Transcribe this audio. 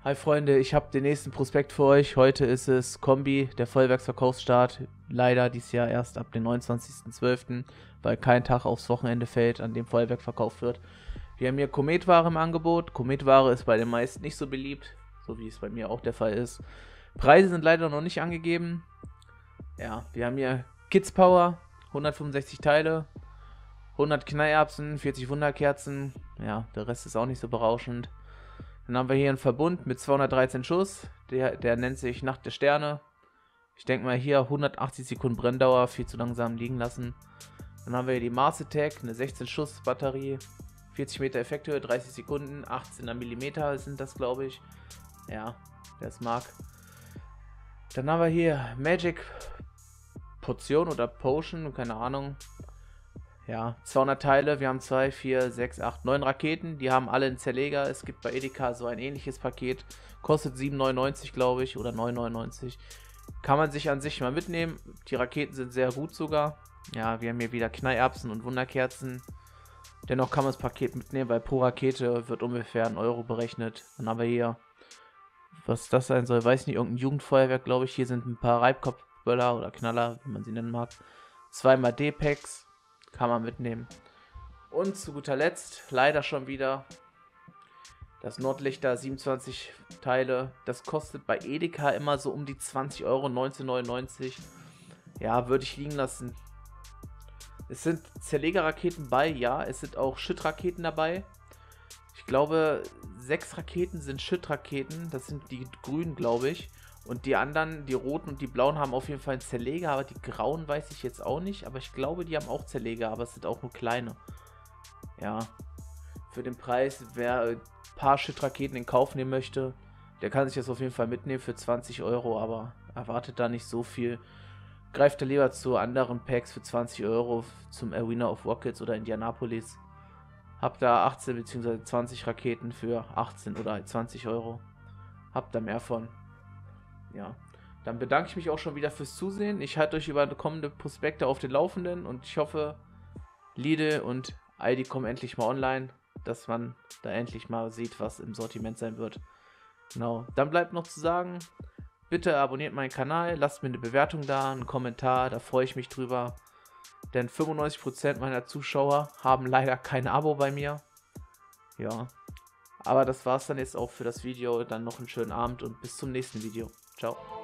Hi Freunde, ich habe den nächsten Prospekt für euch. Heute ist es Kombi, der Vollwerksverkaufsstart. Leider dieses Jahr erst ab dem 29.12., weil kein Tag aufs Wochenende fällt, an dem Vollwerk verkauft wird. Wir haben hier Kometware im Angebot. Kometware ist bei den meisten nicht so beliebt, so wie es bei mir auch der Fall ist. Preise sind leider noch nicht angegeben. Ja, wir haben hier Kids Power, 165 Teile, 100 Knallerbsen, 40 Wunderkerzen. Ja, der Rest ist auch nicht so berauschend. Dann haben wir hier einen Verbund mit 213 Schuss. Der nennt sich Nacht der Sterne. Ich denke mal hier 180 Sekunden Brenndauer, viel zu langsam liegen lassen. Dann haben wir hier die Mars Attack, eine 16 Schuss Batterie. 40 Meter Effekthöhe, 30 Sekunden, 18er Millimeter sind das, glaube ich. Ja, wer es mag. Dann haben wir hier Magic Potion oder Potion, keine Ahnung. Ja, 200 Teile, wir haben 2, 4, 6, 8, 9 Raketen, die haben alle einen Zerleger. Es gibt bei Edeka so ein ähnliches Paket, kostet 7,99 glaube ich oder 9,99. Kann man sich an sich mal mitnehmen, die Raketen sind sehr gut sogar. Ja, wir haben hier wieder Knallerbsen und Wunderkerzen. Dennoch kann man das Paket mitnehmen, weil pro Rakete wird ungefähr 1 Euro berechnet. Dann haben wir hier, was das sein soll, weiß nicht, irgendein Jugendfeuerwerk glaube ich. Hier sind ein paar Reibkopfböller oder Knaller, wie man sie nennen mag. 2 D-Packs. Kann man mitnehmen. Und zu guter Letzt, leider schon wieder, das Nordlichter 27 Teile. Das kostet bei Edeka immer so um die 20 Euro, 19,99. Ja, würde ich liegen lassen. Es sind Zerlegerraketen bei, ja. Es sind auch Schüttraketen dabei. Ich glaube, 6 Raketen sind Schüttraketen. Das sind die grünen, glaube ich. Und die anderen, die roten und die blauen, haben auf jeden Fall einen Zerleger, aber die grauen weiß ich jetzt auch nicht. Aber ich glaube, die haben auch Zerleger, aber es sind auch nur kleine. Ja, für den Preis, wer ein paar Schüttraketen in Kauf nehmen möchte, der kann sich das auf jeden Fall mitnehmen für 20 Euro, aber erwartet da nicht so viel. Greift da lieber zu anderen Packs für 20 Euro zum Arena of Rockets oder Indianapolis. Habt da 18 bzw. 20 Raketen für 18 oder 20 Euro. Habt da mehr von. Ja, dann bedanke ich mich auch schon wieder fürs Zusehen. Ich halte euch über kommende Prospekte auf den Laufenden und ich hoffe, Lidl und Aldi kommen endlich mal online, dass man da endlich mal sieht, was im Sortiment sein wird. Genau, dann bleibt noch zu sagen, bitte abonniert meinen Kanal, lasst mir eine Bewertung da, einen Kommentar, da freue ich mich drüber. Denn 95% meiner Zuschauer haben leider kein Abo bei mir. Ja, aber das war's dann jetzt auch für das Video. Dann noch einen schönen Abend und bis zum nächsten Video. Ciao.